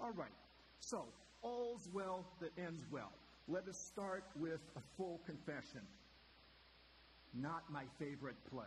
All right, so all's well that ends well. Let us start with a full confession. Not my favorite play.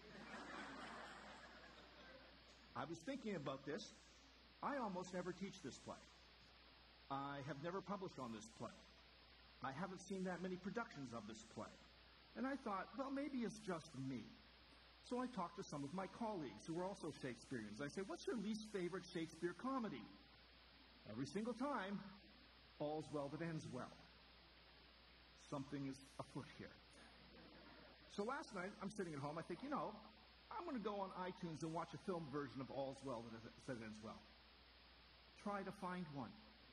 I was thinking about this. I almost never teach this play. I have never published on this play. I haven't seen that many productions of this play. And I thought, well, maybe it's just me. So I talked to some of my colleagues who were also Shakespeareans. I said, what's your least favorite Shakespeare comedy? Every single time, all's well that ends well. Something is afoot here. So last night, I'm sitting at home. I think, I'm going to go on iTunes and watch a film version of All's Well That Ends Well. Try to find one.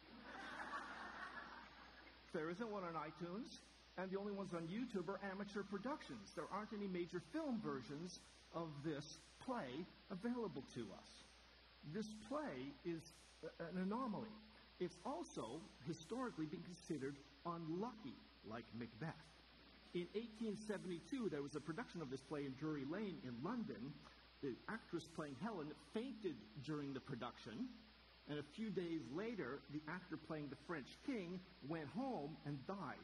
There isn't one on iTunes, and the only ones on YouTube are amateur productions. There aren't any major film versions of this play available to us. This play is an anomaly. It's also historically been considered unlucky, like Macbeth. In 1872, there was a production of this play in Drury Lane in London. The actress playing Helen fainted during the production, and a few days later, the actor playing the French king went home and died.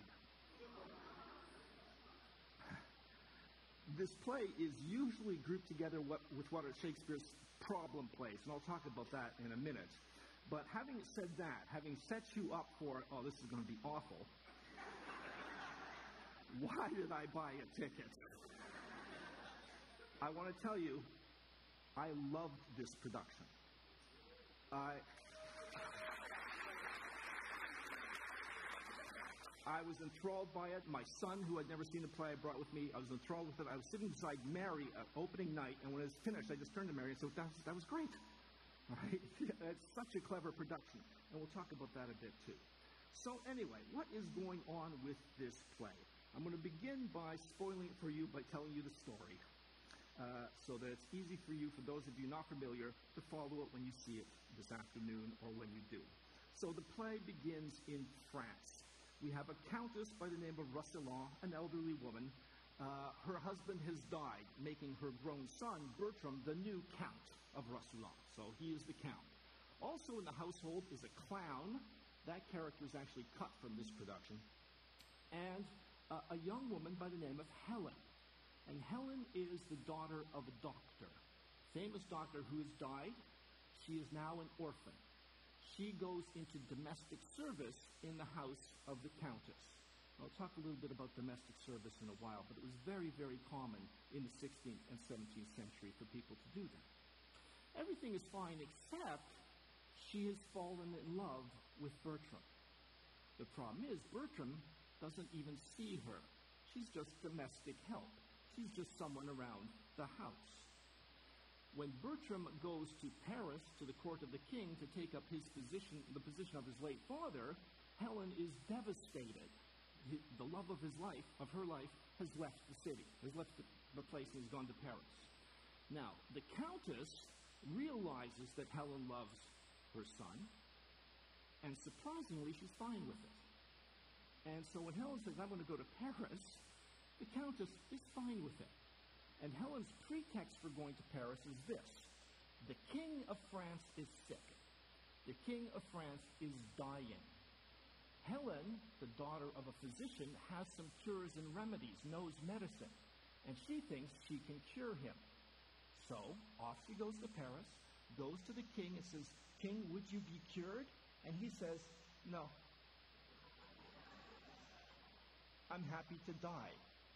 This play is usually grouped together with what are Shakespeare's problem plays, and I'll talk about that in a minute. But having said that, having set you up for, this is going to be awful, why did I buy a ticket? I want to tell you, I loved this production. I was enthralled by it. My son, who had never seen the play, I brought with me. I was enthralled with it. I was sitting beside Mary at opening night, and when it was finished, I just turned to Mary and said, that was great. Right? It's such a clever production, and we'll talk about that a bit too. So anyway, what is going on with this play? I'm going to begin by spoiling it for you by telling you the story, so that it's easy for you, for those of you not familiar, to follow it when you see it this afternoon or when you do. So the play begins in France. We have a countess by the name of Roussillon, an elderly woman. Her husband has died, making her grown son, Bertram, the new Count of Roussillon. So he is the Count. Also in the household is a clown. That character is actually cut from this production. And a young woman by the name of Helen. And Helen is the daughter of a doctor, famous doctor who has died. She is now an orphan. She goes into domestic service in the house of the Countess. I'll talk a little bit about domestic service in a while, but it was very, very common in the 16th and 17th century for people to do that. Everything is fine except she has fallen in love with Bertram. The problem is Bertram doesn't even see her. She's just domestic help. She's just someone around the house. When Bertram goes to Paris, to the court of the king, to take up his position, the position of his late father, Helen is devastated. The love of his life, of her life, has left the city, has left the place and has gone to Paris. Now, the Countess realizes that Helen loves her son, and surprisingly, she's fine with it. And so when Helen says, I'm going to go to Paris, the Countess is fine with it. And Helen's pretext for going to Paris is this. The King of France is sick. The King of France is dying. Helen, the daughter of a physician, has some cures and remedies, knows medicine, and she thinks she can cure him. So, off she goes to Paris, goes to the king and says, King, would you be cured? And he says, no. I'm happy to die.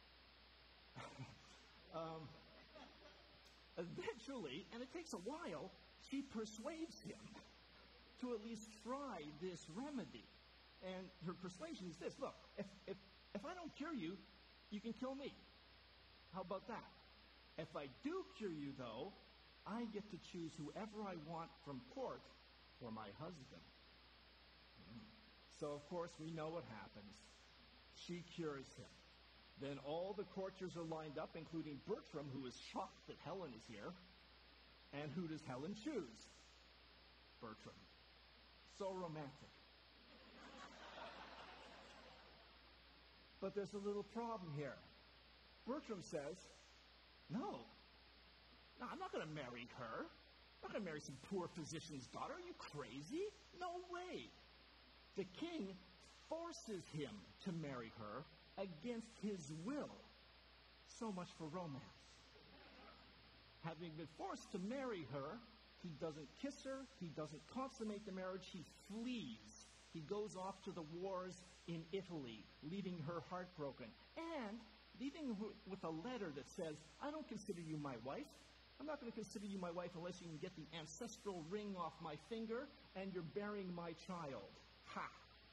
Eventually, and it takes a while, she persuades him to at least try this remedy. And her persuasion is this: look, if I don't cure you, you can kill me. How about that? If I do cure you, though, I get to choose whoever I want from court for my husband. So, of course, we know what happens. She cures him. Then all the courtiers are lined up, including Bertram, who is shocked that Helen is here. And who does Helen choose? Bertram. So romantic. But there's a little problem here. Bertram says, no, I'm not going to marry her. I'm not going to marry some poor physician's daughter. Are you crazy? No way. The king forces him to marry her against his will. So much for romance. Having been forced to marry her, he doesn't kiss her, he doesn't consummate the marriage, he flees. He goes off to the wars in Italy, leaving her heartbroken, and leaving her with a letter that says, I don't consider you my wife. I'm not going to consider you my wife unless you can get the ancestral ring off my finger and you're bearing my child. Ha!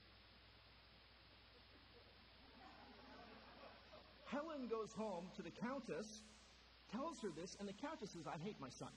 Helen goes home to the countess, tells her this, and the countess says, I hate my son.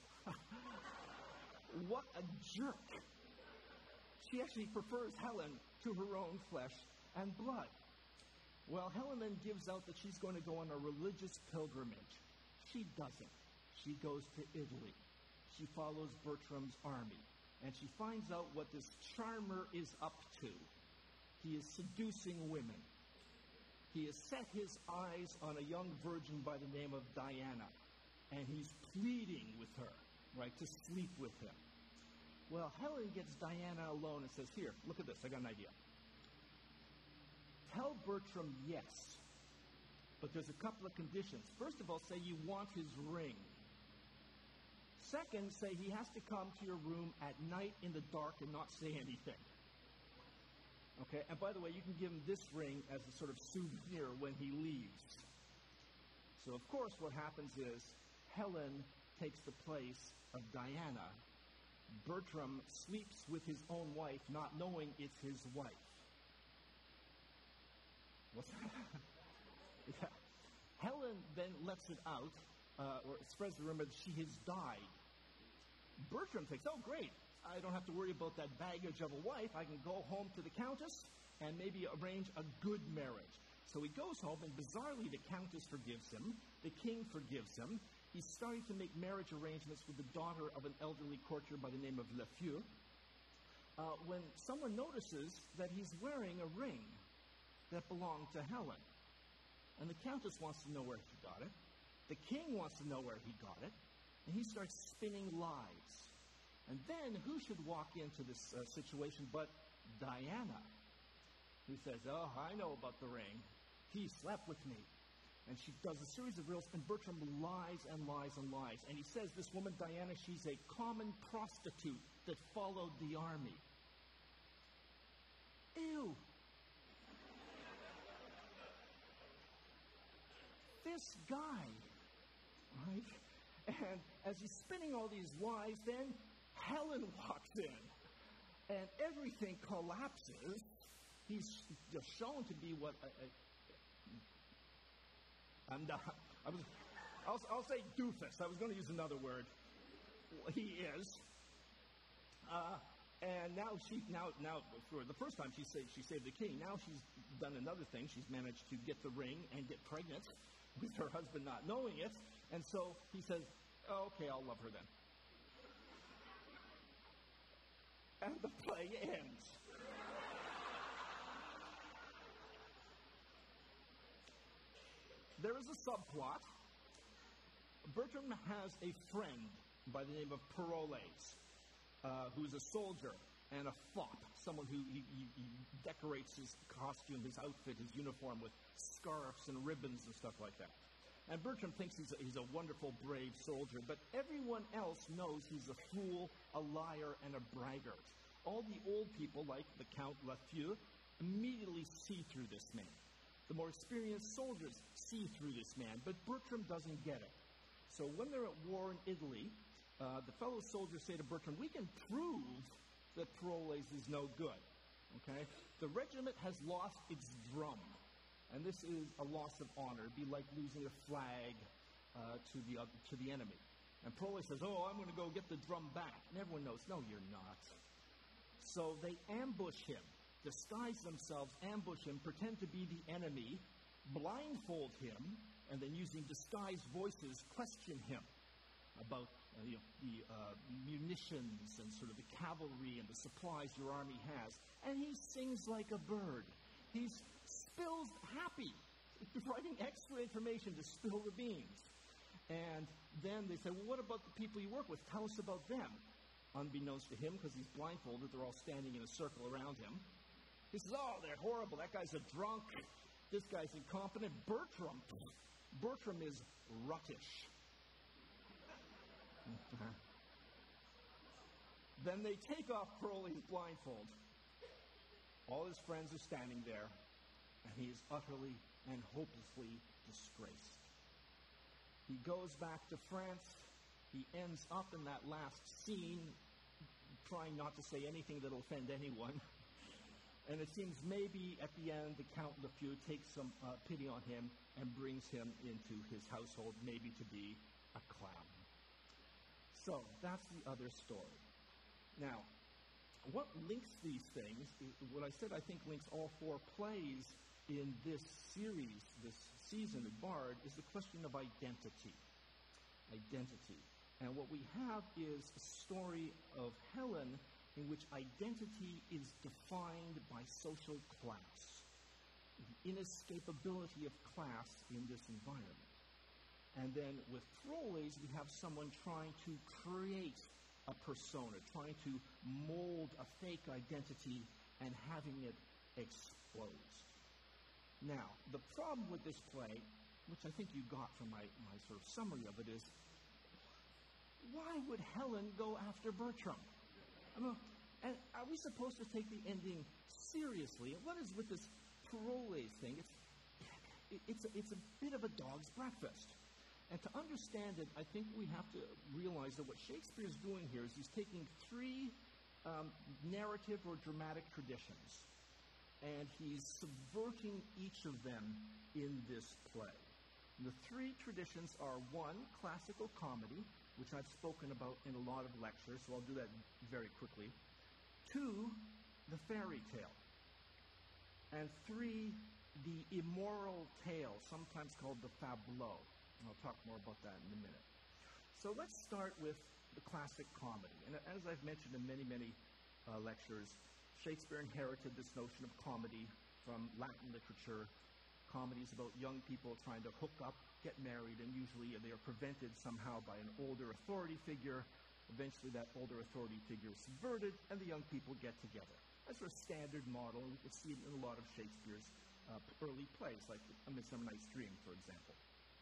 What a jerk. She actually prefers Helen to her own flesh and blood. Well, Helen then gives out that she's going to go on a religious pilgrimage. She doesn't. She goes to Italy. She follows Bertram's army. And she finds out what this charmer is up to. He is seducing women. He has set his eyes on a young virgin by the name of Diana. And he's pleading with her, right, to sleep with him. Well, Helen gets Diana alone and says, here, look at this, I got an idea. Tell Bertram yes, but there's a couple of conditions. First of all, say you want his ring. Second, say he has to come to your room at night in the dark and not say anything. Okay, and by the way, you can give him this ring as a sort of souvenir when he leaves. So, of course, what happens is Helen takes the place of Diana. Bertram sleeps with his own wife, not knowing it's his wife. What's that? Yeah. Helen then lets it out, or spreads the rumor that she has died. Bertram thinks, oh, great. I don't have to worry about that baggage of a wife. I can go home to the countess and maybe arrange a good marriage. So he goes home, and bizarrely, the countess forgives him. The king forgives him. He's starting to make marriage arrangements with the daughter of an elderly courtier by the name of Lefeu. When someone notices that he's wearing a ring that belonged to Helen. And the countess wants to know where he got it. The king wants to know where he got it. And he starts spinning lies. And then who should walk into this situation but Diana, who says, oh, I know about the ring. He slept with me. And she does a series of riddles, and Bertram lies and lies and lies. And he says, this woman, Diana, she's a common prostitute that followed the army. Ew. This guy, right? And as he's spinning all these lies, then Helen walks in, and everything collapses. He's just shown to be what I'll say doofus. I was going to use another word. He is. And now for the first time she saved the king. Now she's done another thing. She's managed to get the ring and get pregnant with her husband not knowing it. And so he says, oh, okay, I'll love her then. And the play ends. There is a subplot. Bertram has a friend by the name of Paroles, who's a soldier and a fop, someone who he decorates his costume, his outfit, his uniform with scarves and ribbons and stuff like that. And Bertram thinks he's a wonderful, brave soldier, but everyone else knows he's a fool, a liar, and a braggart. All the old people, like the Count Lefeu, immediately see through this man. The more experienced soldiers see through this man, but Bertram doesn't get it. So when they're at war in Italy, the fellow soldiers say to Bertram, we can prove that Paroles is no good. Okay? The regiment has lost its drum, and this is a loss of honor. It'd be like losing a flag to the enemy. And Paroles says, oh, I'm going to go get the drum back. And everyone knows, no, you're not. So they ambush him, disguise themselves, ambush him, pretend to be the enemy, blindfold him, and then using disguised voices, question him about the munitions and sort of the cavalry and the supplies your army has. And he sings like a bird. He spills happy, providing extra information to spill the beans. And then they say, well, what about the people you work with? Tell us about them. Unbeknownst to him, because he's blindfolded, they're all standing in a circle around him. He says, oh, they're horrible. That guy's a drunk. This guy's incompetent. Bertram is ruttish. Then they take off Crowley's blindfold. All his friends are standing there, and he is utterly and hopelessly disgraced. He goes back to France. He ends up in that last scene, trying not to say anything that will offend anyone. And it seems maybe at the end, the Count Lafeu takes some pity on him and brings him into his household, maybe to be a clown. So that's the other story. Now, what links these things, what I said I think links all four plays in this series, this season of Bard, is the question of identity. Identity. And what we have is a story of Helen in which identity is defined by social class, the inescapability of class in this environment. And then with Crowley's, we have someone trying to create a persona, trying to mold a fake identity and having it exposed. Now, the problem with this play, which I think you got from my sort of summary of it, is why would Helen go after Bertram? I mean, and are we supposed to take the ending seriously? And what is with this Crowley's thing? It's a bit of a dog's breakfast. And to understand it, I think we have to realize that what Shakespeare's doing here is he's taking three narrative or dramatic traditions, and he's subverting each of them in this play. And the three traditions are, one, classical comedy, which I've spoken about in a lot of lectures, so I'll do that very quickly. Two, the fairy tale. And three, the immoral tale, sometimes called the fableau. And I'll talk more about that in a minute. So let's start with the classic comedy. And as I've mentioned in many, many lectures, Shakespeare inherited this notion of comedy from Latin literature. Comedy is about young people trying to hook up, get married, and usually they are prevented somehow by an older authority figure. Eventually that older authority figure is subverted, and the young people get together. That's a standard model, and you can see it in a lot of Shakespeare's early plays, like A Midsummer Night's Dream, for example.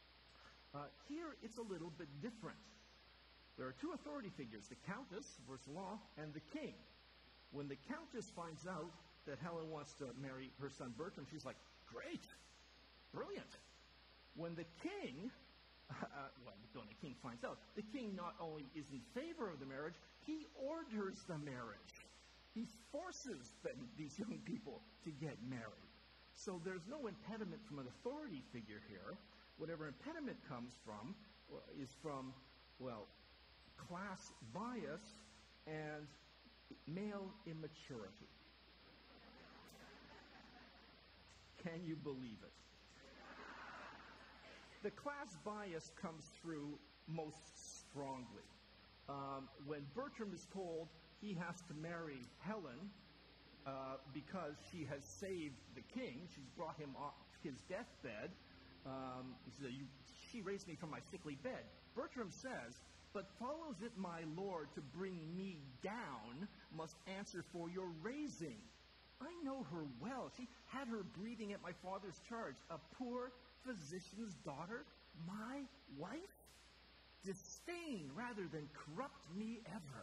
Here, it's a little bit different. There are two authority figures, the Countess, verse-law, and the King. When the Countess finds out that Helen wants to marry her son Bertram, she's like, great, brilliant. When the King, when the King finds out, the King not only is in favor of the marriage, he orders the marriage. He forces these young people to get married. So there's no impediment from an authority figure here. Whatever impediment comes from is from, class bias and male immaturity. Can you believe it? The class bias comes through most strongly. When Bertram is told he has to marry Helen because she has saved the king, she's brought him off his deathbed, he says, she raised me from my sickly bed. Bertram says, but follows it my lord to bring me down must answer for your raising. I know her well. She had her breeding at my father's charge. A poor physician's daughter, my wife? Disdain rather than corrupt me ever.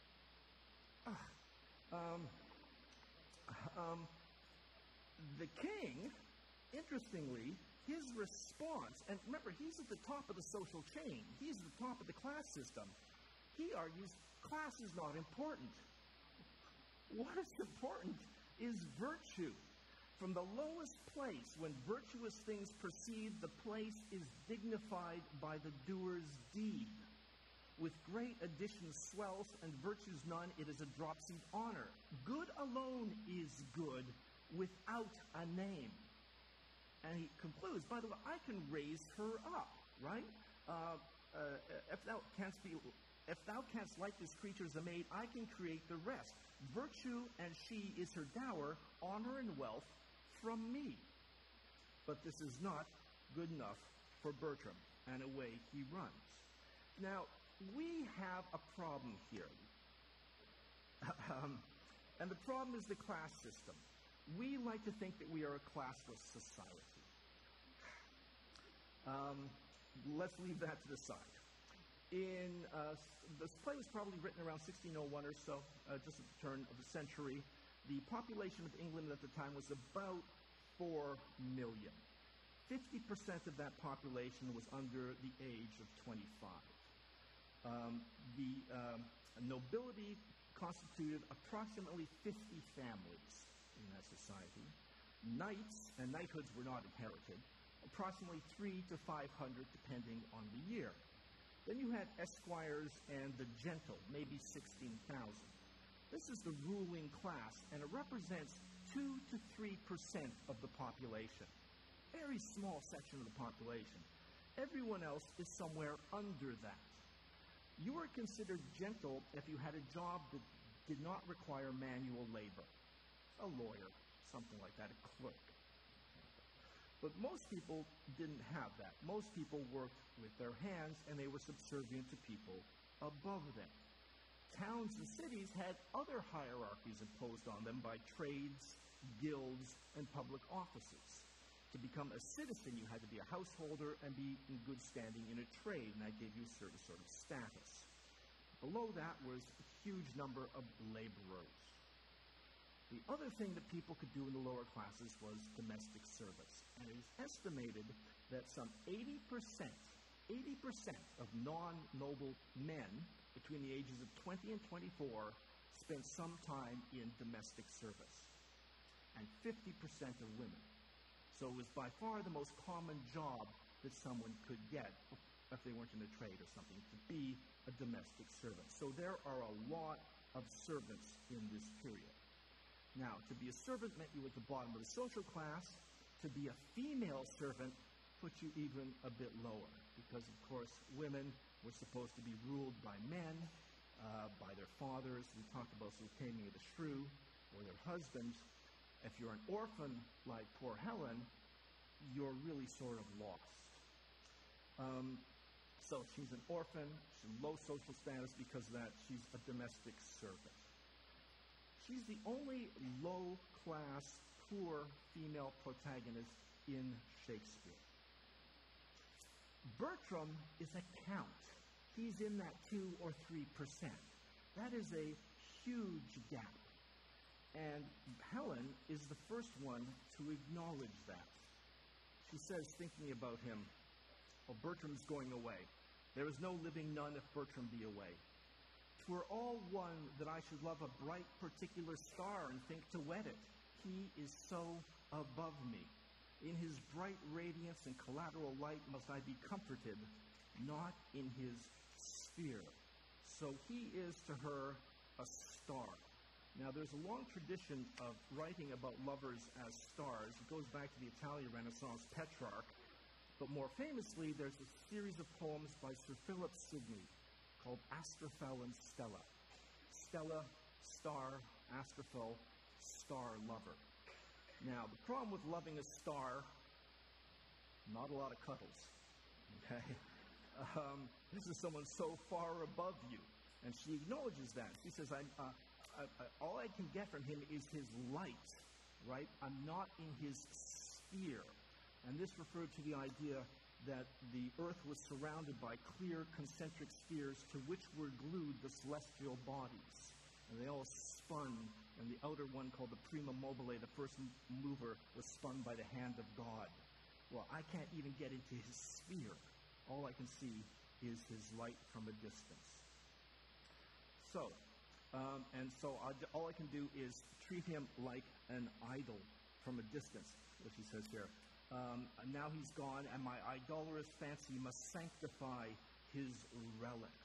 The king, interestingly, his response, and remember, he's at the top of the social chain. He's at the top of the class system. He argues class is not important. What is important is virtue. From the lowest place, when virtuous things proceed, the place is dignified by the doer's deed. With great addition swells, and virtue's none, it is a dropsied honor. Good alone is good, without a name. And he concludes, by the way, I can raise her up, right? If thou canst like this creature's a maid, I can create the rest. Virtue and she is her dower, honor and wealth from me. But this is not good enough for Bertram, and away he runs. Now, we have a problem here. And the problem is the class system. We like to think that we are a classless society. Let's leave that to the side. This play was probably written around 1601 or so, just at the turn of the century. The population of England at the time was about 4 million. 50% of that population was under the age of 25. The nobility constituted approximately 50 families in that society. Knights and knighthoods were not inherited, approximately 300 to 500 depending on the year. Then you had esquires and the gentle, maybe 16,000. This is the ruling class, and it represents 2 to 3% of the population. Very small section of the population. Everyone else is somewhere under that. You were considered gentle if you had a job that did not require manual labor. A lawyer, something like that, a clerk. But most people didn't have that. Most people worked with their hands, and they were subservient to people above them. Towns and cities had other hierarchies imposed on them by trades, guilds, and public offices. To become a citizen, you had to be a householder and be in good standing in a trade, and that gave you a certain sort of status. Below that was a huge number of laborers. The other thing that people could do in the lower classes was domestic service. And it is estimated that some 80% of non-noble men between the ages of 20 and 24 spent some time in domestic service, and 50% of women. So it was by far the most common job that someone could get, if they weren't in a trade or something, to be a domestic servant. So there are a lot of servants in this period. Now, to be a servant meant you were at the bottom of the social class. To be a female servant put you even a bit lower, because, of course, women were supposed to be ruled by men, by their fathers. We talked about the taming of the shrew, or their husbands. If you're an orphan like poor Helen, you're really sort of lost. So she's an orphan, she's low social status because of that. She's a domestic servant. She's the only low-class, poor female protagonist in Shakespeare. Bertram is a count. He's in that 2 or 3%. That is a huge gap. And Helen is the first one to acknowledge that. She says, thinking about him, "Oh, Bertram's going away. There is no living none if Bertram be away. 'Twere all one that I should love a bright particular star and think to wed it. He is so above me. In his bright radiance and collateral light must I be comforted, not in his sphere." So he is to her a star. Now, there's a long tradition of writing about lovers as stars. It goes back to the Italian Renaissance Petrarch. But more famously, there's a series of poems by Sir Philip Sidney called Astrophel and Stella. Stella, star; Astrophel, star lover. Now, the problem with loving a star, not a lot of cuddles. Okay? This is someone so far above you. And she acknowledges that. She says, all I can get from him is his light, right? I'm not in his sphere. And this referred to the idea that the earth was surrounded by clear concentric spheres to which were glued the celestial bodies. And they all spun, and the outer one, called the prima mobile, the first mover, was spun by the hand of God. Well, I can't even get into his sphere. All I can see is his light from a distance. So, all I can do is treat him like an idol from a distance, what she says here. Now he's gone, and my idolatrous fancy must sanctify his relics.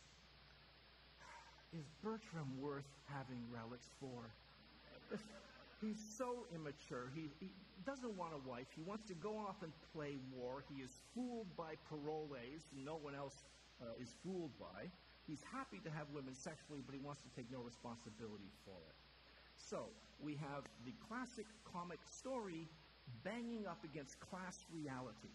Is Bertram worth having relics for? He's so immature. He doesn't want a wife. He wants to go off and play war. He is fooled by paroles no one else is fooled by. He's happy to have women sexually, but he wants to take no responsibility for it. So, we have the classic comic story banging up against class reality.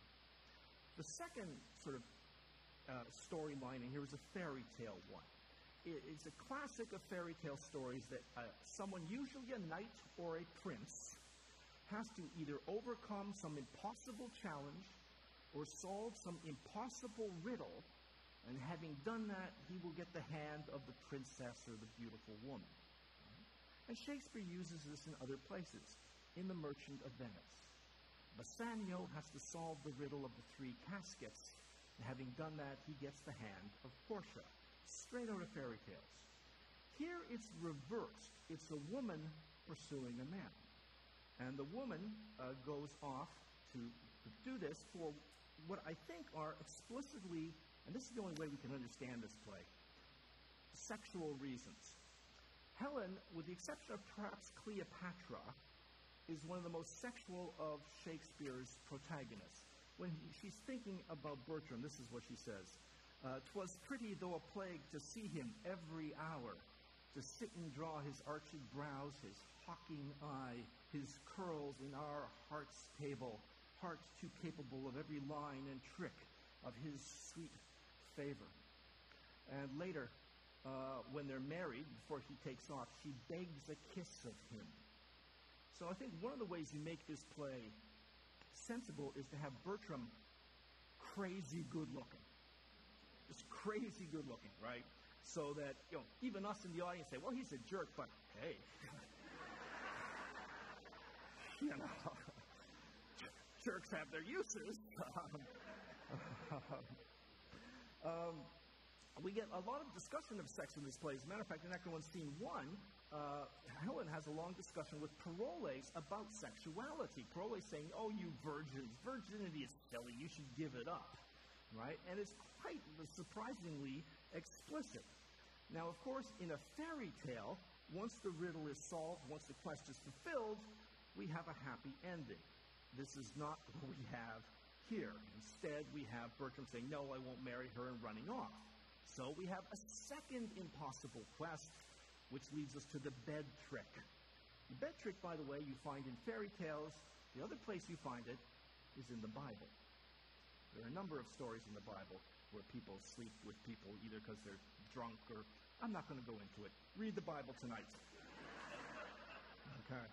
The second sort of storyline in here is a fairy tale one. It's a classic of fairy tale stories that someone, usually a knight or a prince, has to either overcome some impossible challenge or solve some impossible riddle, and having done that, he will get the hand of the princess or the beautiful woman. And Shakespeare uses this in other places. In The Merchant of Venice, Bassanio has to solve the riddle of the three caskets, and having done that, he gets the hand of Portia. Straight out of fairy tales. Here it's reversed. It's a woman pursuing a man. And the woman goes off to do this for what I think are explicitly, and this is the only way we can understand this play, sexual reasons. Helen, with the exception of perhaps Cleopatra, is one of the most sexual of Shakespeare's protagonists. When she's thinking about Bertram, this is what she says. "'Twas pretty though a plague to see him every hour, to sit and draw his arched brows, his hawking eye, his curls in our heart's table, heart too capable of every line and trick of his sweet favor." And later, when they're married, before he takes off, she begs a kiss of him. So I think one of the ways you make this play sensible is to have Bertram crazy good-looking. Just crazy good-looking, right? So that, even us in the audience say, well, he's a jerk, but hey. Jerks have their uses. We get a lot of discussion of sex in this play. As a matter of fact, in Act 1, Scene 1, Helen has a long discussion with Parolles about sexuality. Parolles saying, "Oh, you virgins, virginity is silly, you should give it up." Right? And it's quite surprisingly explicit. Now, of course, in a fairy tale, once the riddle is solved, once the quest is fulfilled, we have a happy ending. This is not what we have here. Instead, we have Bertram saying, "No, I won't marry her," and running off. So we have a second impossible quest, which leads us to the bed trick. The bed trick, by the way, you find in fairy tales. The other place you find it is in the Bible. There are a number of stories in the Bible where people sleep with people either because they're drunk or... I'm not going to go into it. Read the Bible tonight. Okay.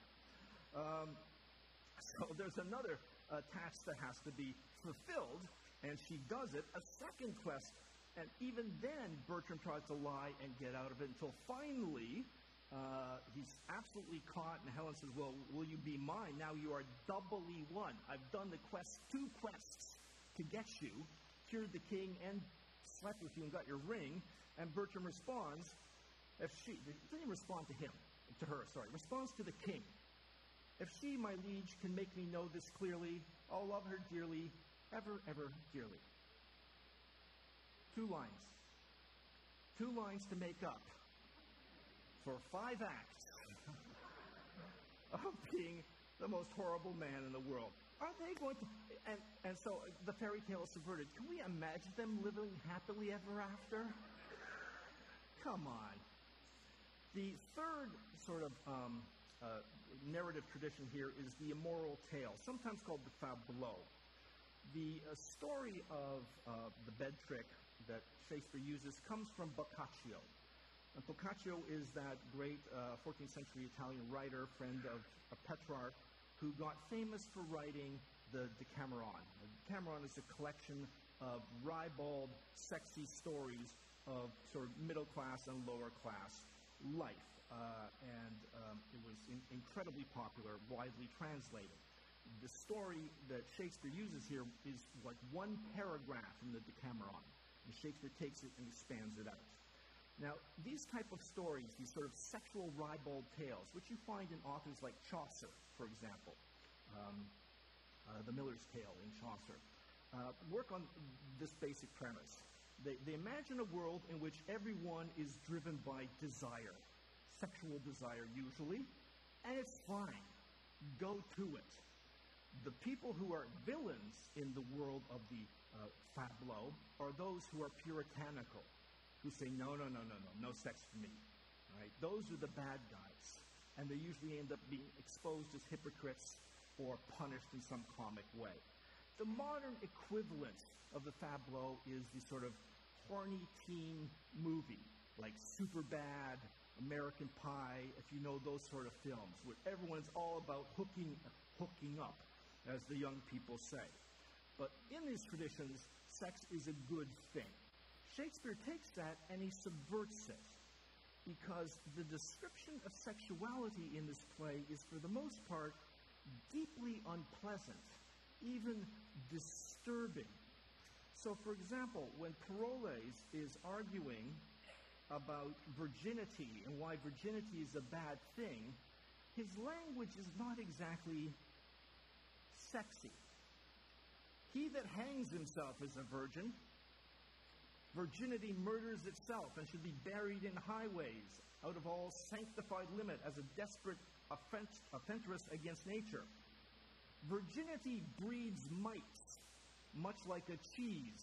So there's another task that has to be fulfilled, and she does it. A second quest. And even then, Bertram tries to lie and get out of it until finally he's absolutely caught, and Helen says, "Well, will you be mine? Now you are doubly won. I've done the quest, 2 quests to get you, cured the king, and slept with you and got your ring." And Bertram responds, didn't respond to him, to her, sorry, responds to the king. "If she, my liege, can make me know this clearly, I'll love her dearly, ever, ever dearly." 2 lines. 2 lines to make up for 5 acts of being the most horrible man in the world. Are they going to... And so the fairy tale is subverted. Can we imagine them living happily ever after? Come on. The third sort of narrative tradition here is the immoral tale, sometimes called the fableau. The story of the bed trick that Shakespeare uses comes from Boccaccio. Boccaccio is that great 14th century Italian writer, friend of Petrarch, who got famous for writing the Decameron. The Decameron is a collection of ribald, sexy stories of sort of middle class and lower class life. And it was incredibly popular, widely translated. The story that Shakespeare uses here is like 1 paragraph in the Decameron. And Shakespeare takes it and expands it out. Now, these type of stories, these sort of sexual ribald tales, which you find in authors like Chaucer, for example, The Miller's Tale in Chaucer, work on this basic premise. They imagine a world in which everyone is driven by desire, sexual desire usually, and it's fine. Go to it. The people who are villains in the world of the fableau are those who are puritanical, who say, no sex for me. Right? Those are the bad guys. And they usually end up being exposed as hypocrites or punished in some comic way. The modern equivalent of the fableau is the sort of horny teen movie like Superbad, American Pie, if you know those sort of films, where everyone's all about hooking up, as the young people say. But in these traditions, sex is a good thing. Shakespeare takes that and he subverts it, because the description of sexuality in this play is, for the most part, deeply unpleasant, even disturbing. So, for example, when Parolles is arguing about virginity and why virginity is a bad thing, his language is not exactly sexy. He that hangs himself is a virgin. Virginity murders itself and should be buried in highways, out of all sanctified limit, as a desperate offentress against nature. Virginity breeds mites, much like a cheese.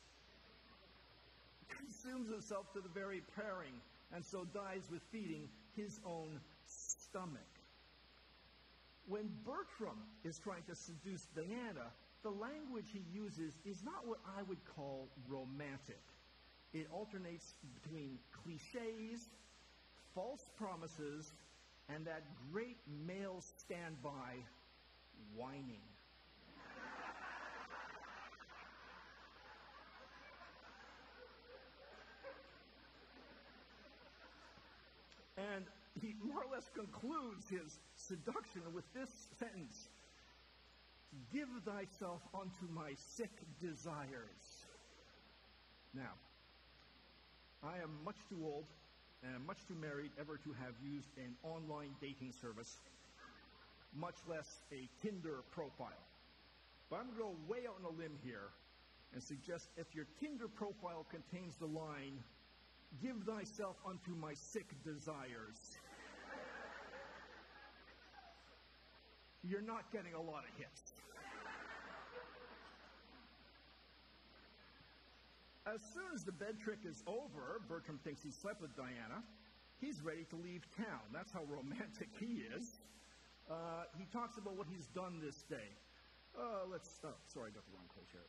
Consumes himself to the very pairing, and so dies with feeding his own stomach. When Bertram is trying to seduce Diana, the language he uses is not what I would call romantic. It alternates between cliches, false promises, and that great male standby, whining. And he more or less concludes his seduction with this sentence: "Give thyself unto my sick desires." Now, I am much too old and much too married ever to have used an online dating service, much less a Tinder profile. But I'm going to go way out on a limb here and suggest if your Tinder profile contains the line, "Give thyself unto my sick desires," you're not getting a lot of hits. As soon as the bed trick is over, Bertram thinks he slept with Diana. He's ready to leave town. That's how romantic he is. He talks about what he's done this day. Sorry, I got the wrong page here.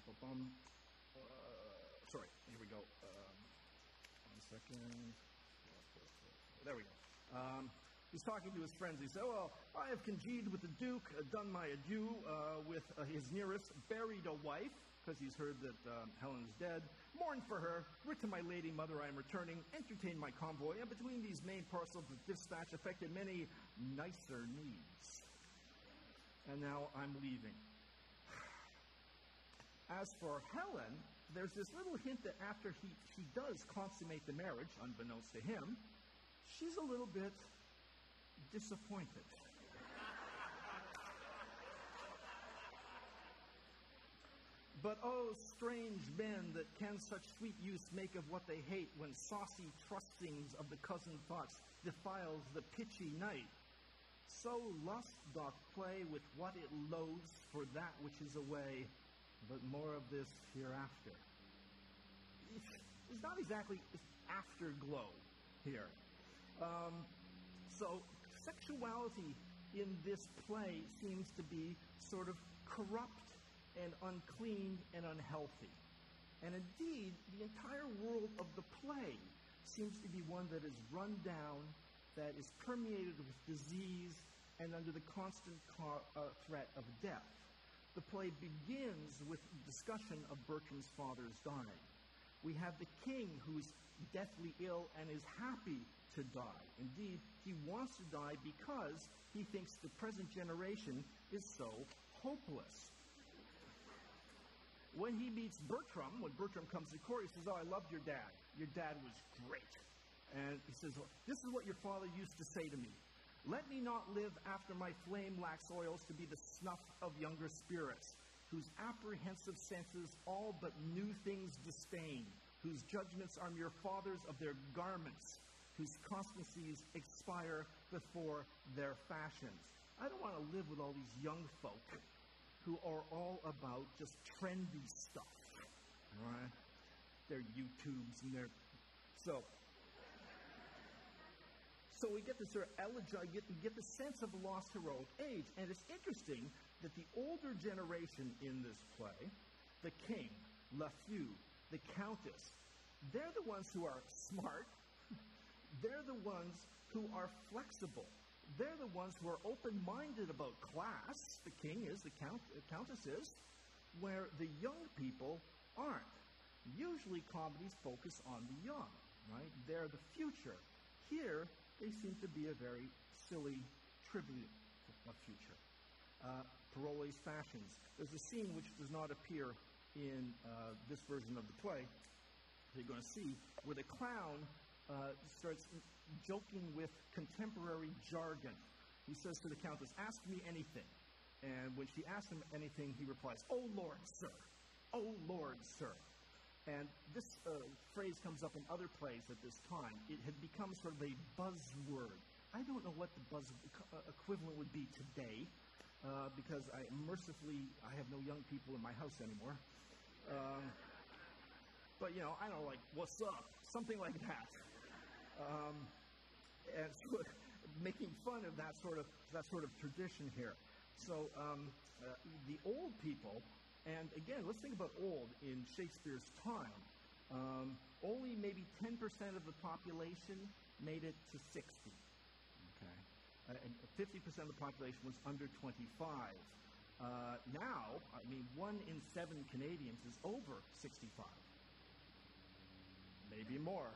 Sorry, here we go. 1 second. There we go. He's talking to his friends. He said, "Well, I have congealed with the Duke, done my adieu with his nearest, buried a wife," because he's heard that Helen's dead, "mourned for her, writ to my lady mother I am returning, entertained my convoy, and between these main parcels of dispatch affected many nicer needs. And now I'm leaving." As for Helen, there's this little hint that after she does consummate the marriage, unbeknownst to him, she's a little bit disappointed. But oh, strange men that can such sweet use make of what they hate, when saucy trustings of the cousin thoughts defiles the pitchy night. So lust doth play with what it loathes for that which is away, but more of this hereafter. It's not exactly afterglow here. So sexuality in this play seems to be sort of corrupt and unclean and unhealthy. And indeed, the entire world of the play seems to be one that is run down, that is permeated with disease, and under the constant threat of death. The play begins with discussion of Bertram's father's dying. We have the king who's deathly ill and is happy to die. Indeed, he wants to die because he thinks the present generation is so hopeless. When he meets Bertram, when Bertram comes to court, he says, "Oh, I loved your dad. Your dad was great." And he says, "Well, this is what your father used to say to me. Let me not live after my flame lacks oils to be the snuff of younger spirits, whose apprehensive senses all but new things disdain, whose judgments are mere fathers of their garments, whose constancies expire before their fashions." I don't want to live with all these young folk who are all about just trendy stuff, all right? Their YouTubes and their... So we get this sort of elegy, you get the sense of a lost heroic age. And it's interesting that the older generation in this play, the king, Lafeu, the countess, They're the ones who are smart. They're the ones who are flexible. They're the ones who are open-minded about class. The king is, the countess is, where the young people aren't. Usually comedies focus on the young, right? They're the future. Here, they seem to be a very silly, trivial future. Parole's fashions. There's a scene which does not appear in this version of the play, you're going to see, where the clown starts joking with contemporary jargon. He says to the countess, "Ask me anything." And when she asks him anything, he replies, "Oh, Lord, sir. Oh, Lord, sir." And this phrase comes up in other plays at this time. It had become sort of a buzzword. I don't know what the buzz equivalent would be today, because I have no young people in my house anymore. But, I don't know, like, "What's up?" Something like that. And so, making fun of that sort of tradition here. So the old people, and again, let's think about old in Shakespeare's time. Only maybe 10% of the population made it to 60. Okay, and 50% of the population was under 25. Now, 1 in 7 Canadians is over 65. Maybe more.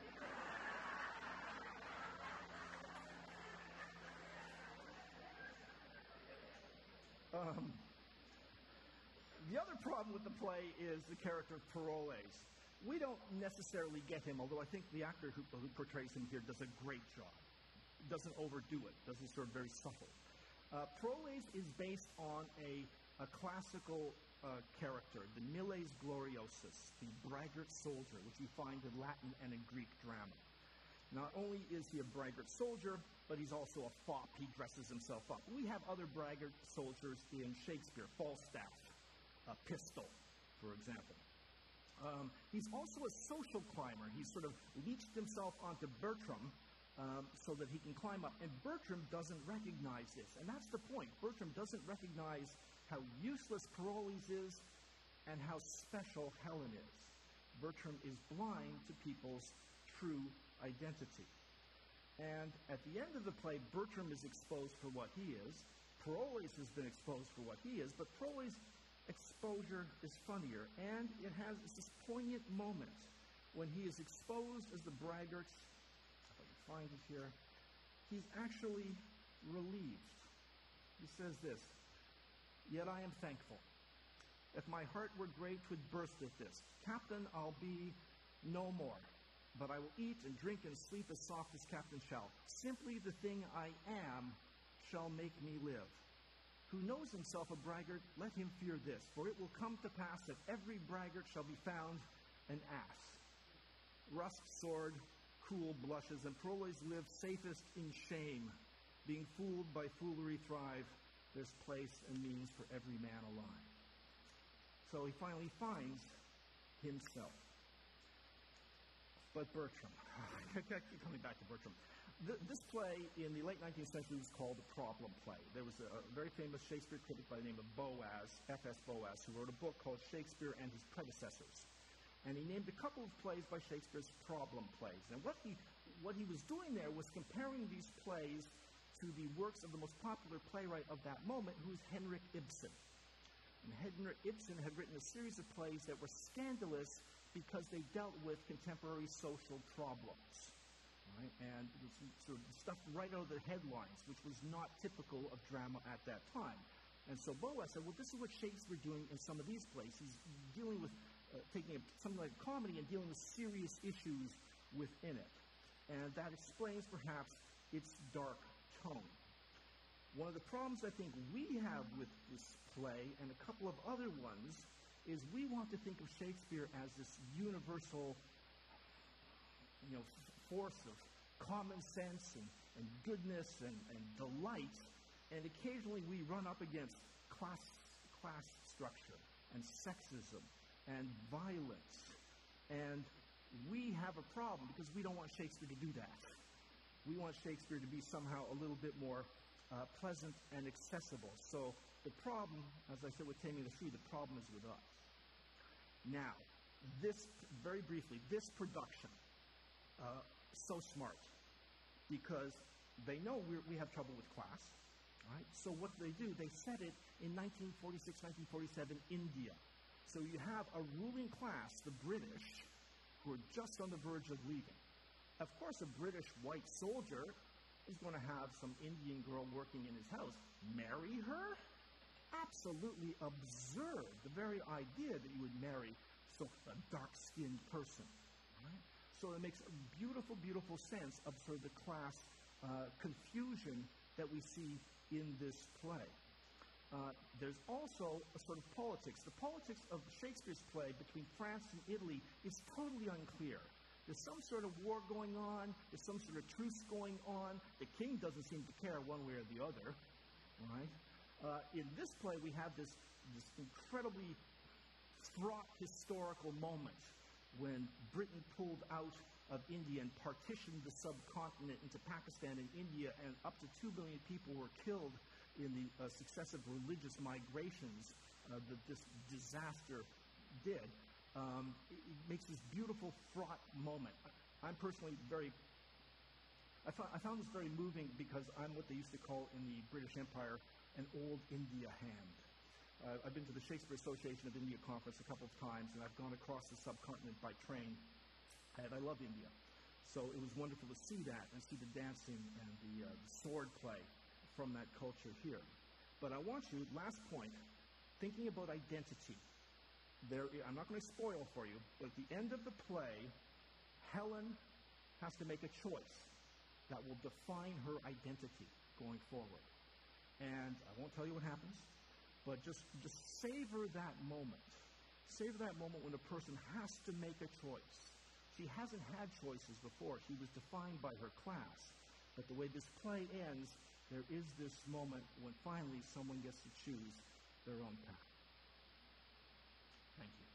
The other problem with the play is the character of Paroles. We don't necessarily get him, although I think the actor who portrays him here does a great job. Doesn't overdo it, does it sort of very subtle. Paroles is based on a classical character, the Miles Gloriosus, the braggart soldier, which you find in Latin and in Greek drama. Not only is he a braggart soldier, but he's also a fop. He dresses himself up. We have other braggart soldiers in Shakespeare, Falstaff, Pistol, for example. He's also a social climber. He's sort of leached himself onto Bertram so that he can climb up. And Bertram doesn't recognize this. And that's the point. Bertram doesn't recognize how useless Paroles is and how special Helen is. Bertram is blind to people's true identity. And at the end of the play, Bertram is exposed for what he is. Paroles has been exposed for what he is, but Paroles' exposure is funnier, and it has this poignant moment when he is exposed as the braggart. If I can find it here, he's actually relieved. He says this, "Yet I am thankful. If my heart were great, 'twould burst at this. Captain, I'll be no more. But I will eat and drink and sleep as soft as Captain shall. Simply the thing I am shall make me live. Who knows himself a braggart, let him fear this. For it will come to pass that every braggart shall be found an ass. Rust sword, cool blushes, and Paroles live safest in shame. Being fooled by foolery thrive. There's place and means for every man alive." So he finally finds himself. But Bertram, I keep coming back to Bertram. This play in the late 19th century was called the problem play. There was a very famous Shakespeare critic by the name of Boaz, F.S. Boaz, who wrote a book called Shakespeare and His Predecessors. And he named a couple of plays by Shakespeare's problem plays. And what he was doing there was comparing these plays to the works of the most popular playwright of that moment, who was Henrik Ibsen. And Henrik Ibsen had written a series of plays that were scandalous because they dealt with contemporary social problems. Right? And it was sort of stuff right out of the headlines, which was not typical of drama at that time. And so Boaz said, well, this is what Shakespeare doing in some of these plays. He's dealing with, taking something like comedy and dealing with serious issues within it. And that explains, perhaps, its dark tone. One of the problems I think we have with this play, and a couple of other ones, is we want to think of Shakespeare as this universal, force of common sense and goodness and delight, and occasionally we run up against class structure and sexism and violence, and we have a problem because we don't want Shakespeare to do that. We want Shakespeare to be somehow a little bit more pleasant and accessible. So the problem, as I said with Taming the Shrew, the problem is with us. Now, very briefly, this production, so smart, because they know we have trouble with class, right? So what they do, they set it in 1946, 1947, India. So you have a ruling class, the British, who are just on the verge of leaving. Of course, a British white soldier is going to have some Indian girl working in his house. Marry her? Absolutely absurd. The very idea that you would marry a dark-skinned person. Right? So it makes a beautiful, beautiful sense of sort of the class confusion that we see in this play. There's also a sort of politics. The politics of Shakespeare's play between France and Italy is totally unclear. There's some sort of war going on. There's some sort of truce going on. The king doesn't seem to care one way or the other. Right? In this play, we have this incredibly fraught historical moment when Britain pulled out of India and partitioned the subcontinent into Pakistan and India, and up to 2 million people were killed in the successive religious migrations that this disaster did. It makes this beautiful, fraught moment. I'm personally I found this very moving because I'm what they used to call in the British Empire an old India hand. I've been to the Shakespeare Association of India conference a couple of times, and I've gone across the subcontinent by train, and I love India. So it was wonderful to see that and see the dancing and the sword play from that culture here. But I want you, last point, thinking about identity. I'm not going to spoil for you, but at the end of the play, Helen has to make a choice that will define her identity going forward. And I won't tell you what happens, but just savor that moment. Savor that moment when a person has to make a choice. She hasn't had choices before. She was defined by her class. But the way this play ends, there is this moment when finally someone gets to choose their own path. Thank you.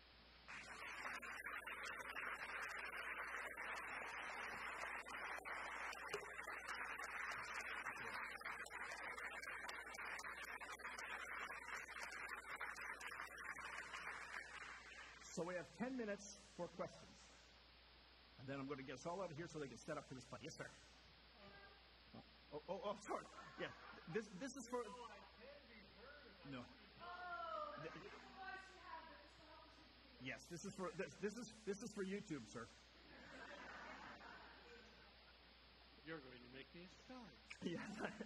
So we have 10 minutes for questions. And then I'm going to get us all out of here so they can set up for this play. Yes, sir. Oh, sorry. Yeah. This is for... No. Yes, this is for YouTube, sir. You're going to make me a star. Yeah.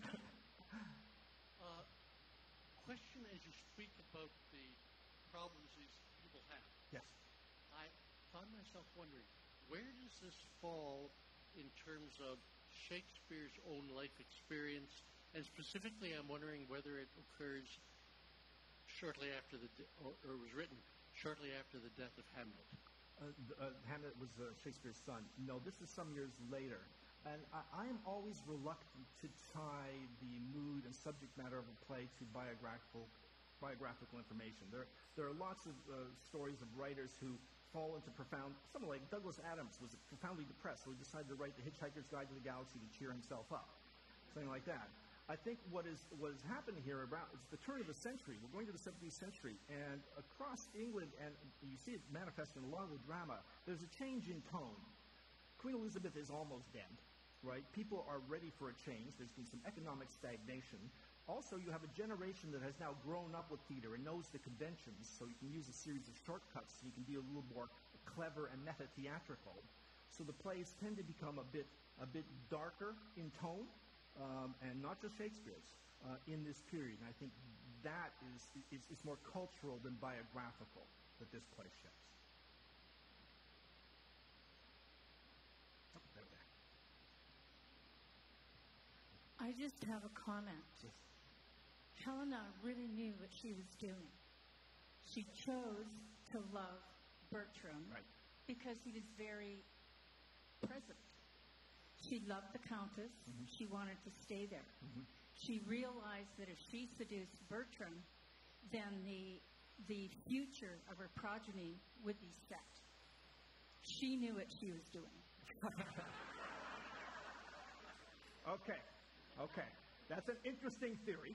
Question as you speak about the problems these people have. Yes. I found myself wondering, where does this fall in terms of Shakespeare's own life experience? And specifically, I'm wondering whether it occurs shortly after or was written shortly after the death of Hamlet. Hamlet was Shakespeare's son. No, this is some years later. And I am always reluctant to tie the mood and subject matter of a play to biographical information. There are lots of stories of writers who fall into someone like Douglas Adams was profoundly depressed, so he decided to write The Hitchhiker's Guide to the Galaxy to cheer himself up. Something like that. I think what has happened here it's the turn of the century. We're going to the 17th century, and across England, and you see it manifest in a lot of the drama, there's a change in tone. Queen Elizabeth is almost dead, right? People are ready for a change. There's been some economic stagnation. Also, you have a generation that has now grown up with theater and knows the conventions, so you can use a series of shortcuts, so you can be a little more clever and meta-theatrical. So the plays tend to become a bit darker in tone, and not just Shakespeare's, in this period. And I think that is more cultural than biographical that this play shows. Oh, there. I just have a comment. Yes. Helena really knew what she was doing. She chose to love Bertram because he was very present. She loved the Countess. Mm-hmm. She wanted to stay there. Mm-hmm. She realized that if she seduced Bertram, then the future of her progeny would be set. She knew what she was doing. Okay. That's an interesting theory.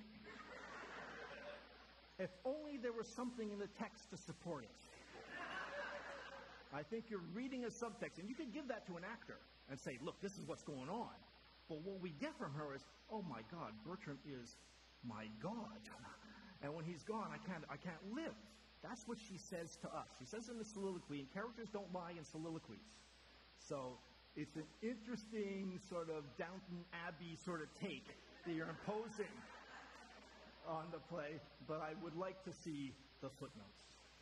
If only there was something in the text to support it. I think you're reading a subtext, and you could give that to an actor and say, look, this is what's going on. But what we get from her is, oh my God, Bertram is my God. And when he's gone, I can't live. That's what she says to us. She says in the soliloquy, and characters don't lie in soliloquies. So it's an interesting sort of Downton Abbey sort of take that you're imposing on the play, but I would like to see the footnotes.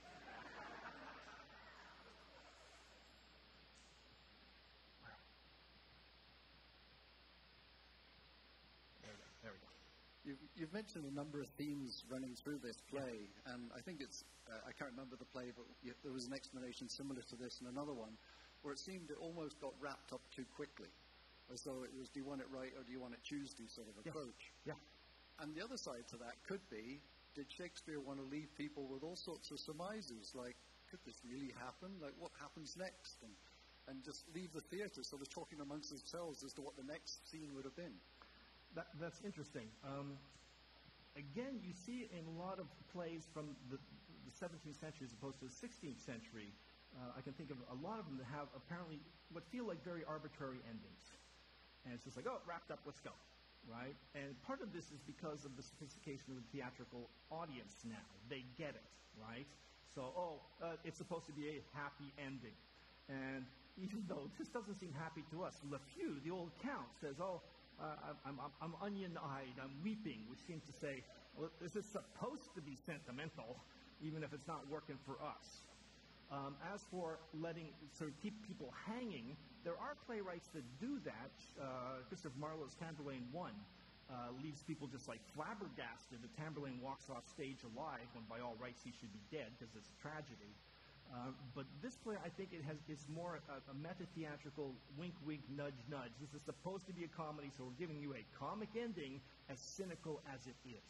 There we go. You've mentioned a number of themes running through this play, and I think it's, I can't remember the play, but there was an explanation similar to this in another one, where it seemed it almost got wrapped up too quickly, as though it was, do you want it right or do you want it Tuesday sort of approach. Yeah. And the other side to that could be, did Shakespeare want to leave people with all sorts of surmises, like, could this really happen? Like, what happens next? And just leave the theatre sort of talking amongst themselves as to what the next scene would have been. That's interesting. Again, you see in a lot of plays from the 17th century as opposed to the 16th century, I can think of a lot of them that have apparently what feel like very arbitrary endings. And it's just like, oh, wrapped up, let's go, right? And part of this is because of the sophistication of the theatrical audience now. They get it, right? So, it's supposed to be a happy ending. And even though this doesn't seem happy to us, LeFou, the old count, says, I'm onion-eyed, I'm weeping, which seems to say, well, this is supposed to be sentimental, even if it's not working for us. As for letting sort of keep people hanging, there are playwrights that do that. Christopher Marlowe's Tamburlaine 1 leaves people just like flabbergasted that Tamburlaine walks off stage alive when by all rights he should be dead because it's a tragedy. But this play, I think it's more a meta-theatrical wink, wink, nudge, nudge. This is supposed to be a comedy, so we're giving you a comic ending as cynical as it is.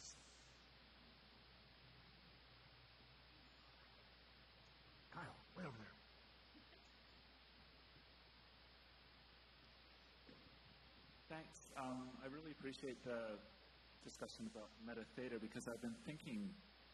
Kyle, way over there. Thanks. I really appreciate the discussion about meta-theater because I've been thinking,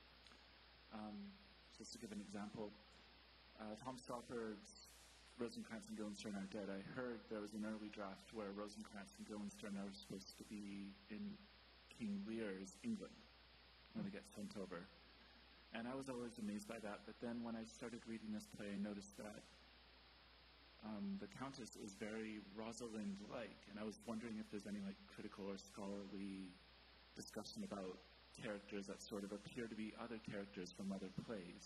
just to give an example, Tom Stoppard's Rosencrantz and Guildenstern Are Dead. I heard there was an early draft where Rosencrantz and Guildenstern are supposed to be in King Lear's England when they get sent over. And I was always amazed by that, but then when I started reading this play, I noticed that the Countess is very Rosalind-like, and I was wondering if there's any critical or scholarly discussion about characters that sort of appear to be other characters from other plays.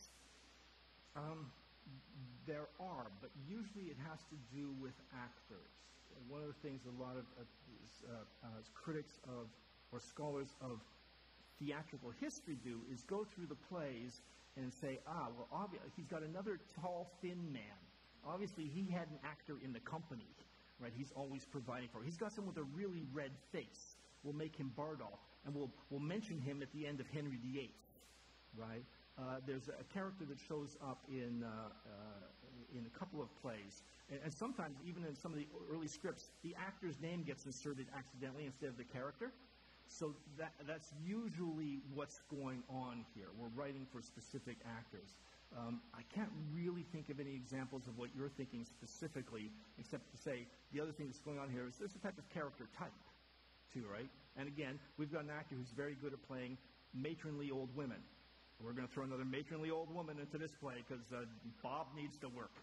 There are, but usually it has to do with actors. One of the things a lot of critics of, or scholars of theatrical history do is go through the plays and say, he's got another tall, thin man. Obviously, he had an actor in the company, right? He's always providing for. He's got someone with a really red face. We'll make him Bardolph, and we'll mention him at the end of Henry VIII, right? There's a character that shows up in a couple of plays, and sometimes even in some of the early scripts, the actor's name gets inserted accidentally instead of the character. So that's usually what's going on here. We're writing for specific actors. I can't really think of any examples of what you're thinking specifically, except to say the other thing that's going on here is there's a type of character type, too, right? And again, we've got an actor who's very good at playing matronly old women. We're going to throw another matronly old woman into this play because Bob needs to work.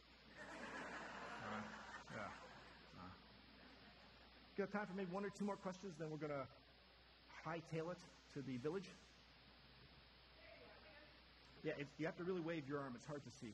Got time for maybe one or two more questions, then we're going to hightail it to the village. Yeah, you have to really wave your arm. It's hard to see.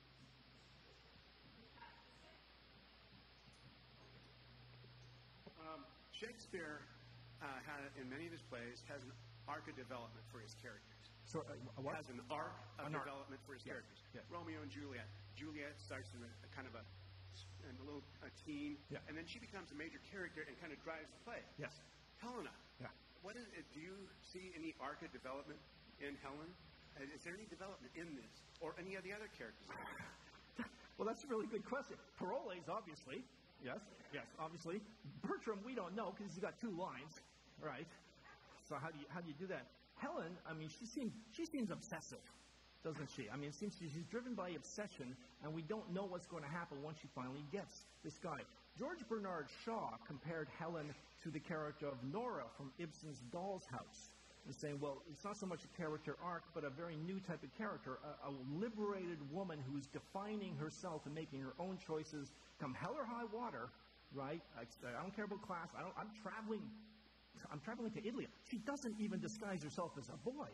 Shakespeare, in many of his plays, has an arc of development for his characters. So, what? Has an arc of development for his characters. Yeah. Romeo and Juliet. Juliet starts in a kind of a teen, and then she becomes a major character and kind of drives the play. Yes. Helena. Yeah. What is it? Do you see any arc of development in Helen? Is there any development in this, or any of the other characters? Well, that's a really good question. Paroles, obviously. Yes, obviously. Bertram, we don't know because he's got 2 lines, right? So how do you do that? Helen, I mean, she seems obsessive, doesn't she? I mean, it seems she's driven by obsession, and we don't know what's going to happen once she finally gets this guy. George Bernard Shaw compared Helen to the character of Nora from Ibsen's Doll's House, and saying, well, it's not so much a character arc, but a very new type of character, a liberated woman who's defining herself and making her own choices, come hell or high water, right? I don't care about class. I'm traveling to Italy. She doesn't even disguise herself as a boy.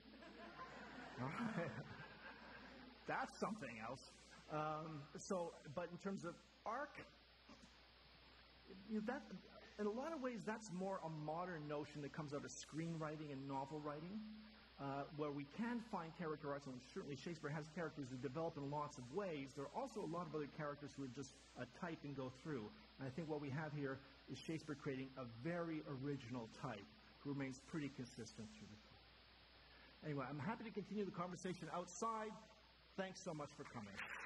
That's something else. But in terms of arc, that, in a lot of ways, that's more a modern notion that comes out of screenwriting and novel writing, where we can find character arcs, and certainly Shakespeare has characters who develop in lots of ways. There are also a lot of other characters who are just a type and go through. And I think what we have here is Shakespeare creating a very original type who remains pretty consistent through the play. Anyway, I'm happy to continue the conversation outside. Thanks so much for coming.